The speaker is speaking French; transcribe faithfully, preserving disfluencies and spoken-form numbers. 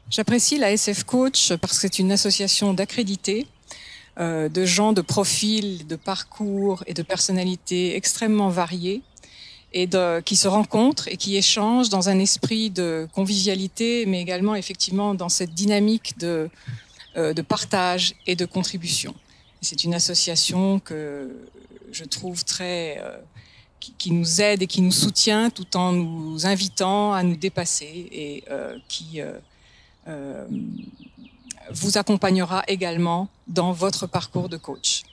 J'apprécie la S F Coach parce que c'est une association d'accrédités, euh, de gens de profils, de parcours et de personnalités extrêmement variés et de, qui se rencontrent et qui échangent dans un esprit de convivialité, mais également effectivement dans cette dynamique de, euh, de partage et de contribution. C'est une association que je trouve très... Euh, qui, qui nous aide et qui nous soutient tout en nous invitant à nous dépasser et euh, qui... Euh, Euh, vous accompagnera également dans votre parcours de coach.